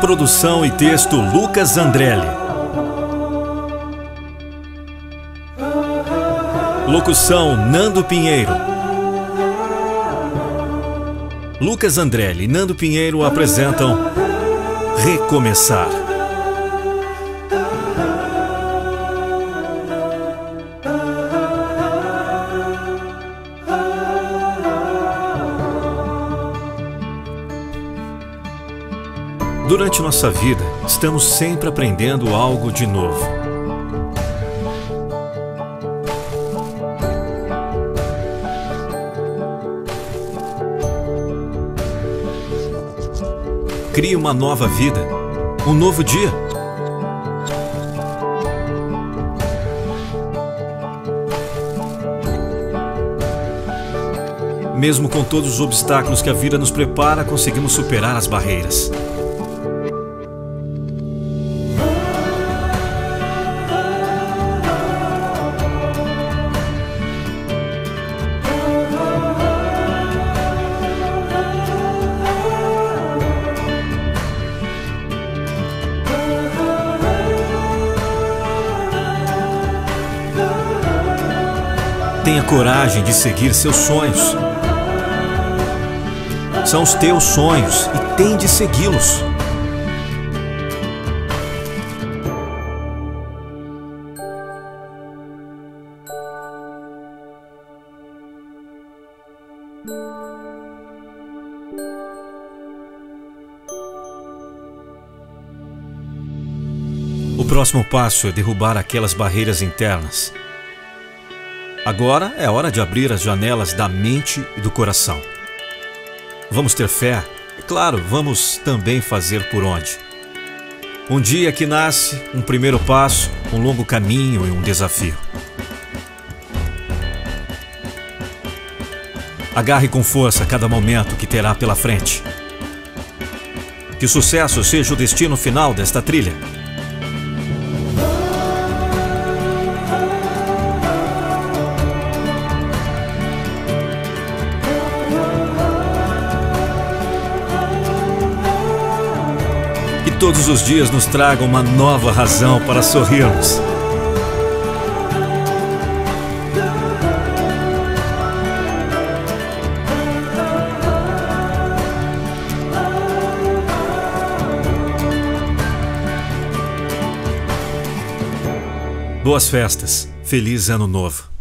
Produção e texto Lucas Andrelli. Locução Nando Pinheiro. Lucas Andrelli e Nando Pinheiro apresentam Recomeçar. Durante nossa vida, estamos sempre aprendendo algo de novo. Crie uma nova vida, um novo dia. Mesmo com todos os obstáculos que a vida nos prepara, conseguimos superar as barreiras. Tenha coragem de seguir seus sonhos. São os teus sonhos e tem de segui-los. O próximo passo é derrubar aquelas barreiras internas. Agora é hora de abrir as janelas da mente e do coração. Vamos ter fé? E claro, vamos também fazer por onde. Um dia que nasce, um primeiro passo, um longo caminho e um desafio. Agarre com força cada momento que terá pela frente. Que o sucesso seja o destino final desta trilha. Todos os dias nos tragam uma nova razão para sorrirmos. Boas festas, feliz ano novo.